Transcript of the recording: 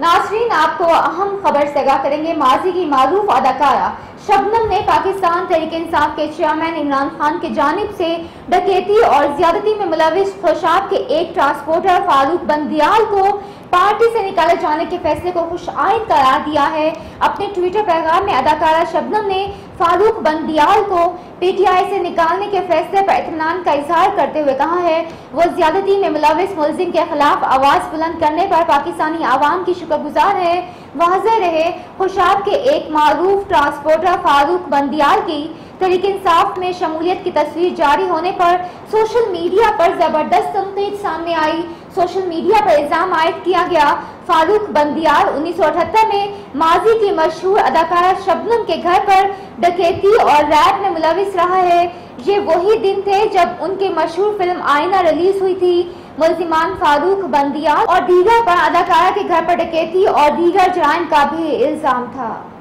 नाज़रीन, आपको अहम खबर से आगाह करेंगे। माजी की मारूफ अदाकारा शबनम ने पाकिस्तान तहरीक इंसाफ के चेयरमैन इमरान खान की जानिब से डकैती और ज्यादती में मुलविस खुशाब के एक ट्रांसपोर्टर फारूक बंदियाल को पार्टी से निकाले जाने के फैसले को खुशआइंद करार दिया है। अपने ट्विटर पैगाम में अदाकारा शबनम ने फारूक बंदियाल को पीटीआई से निकालने के फैसले पर इत्मीनान का इजहार करते हुए कहा है वो ज्यादती में मुलविस मुलजिम के खिलाफ आवाज बुलंद करने पर पाकिस्तानी आवाम की शुक्रगुजार है। वाज़ेह रहे, खुशाब के एक मारूफ ट्रांसपोर्टर फारूक बंदियाल की तहरीक इंसाफ में शमूलियत की तस्वीर जारी होने पर सोशल मीडिया पर जबरदस्त तनकीद सामने आई। सोशल मीडिया पर इल्जाम आयद किया गया फारूक बंदियाल 1978 में माजी की मशहूर अदाकारा शबनम के घर पर डकैती और रैप में मुलविस रहा है। ये वही दिन थे जब उनकी मशहूर फिल्म आईना रिलीज हुई थी। मुल्जिमान फारूक बंदियाल और दीगर पर अदाकारा के घर पर डकैती और दीगर जराइम का भी इल्जाम था।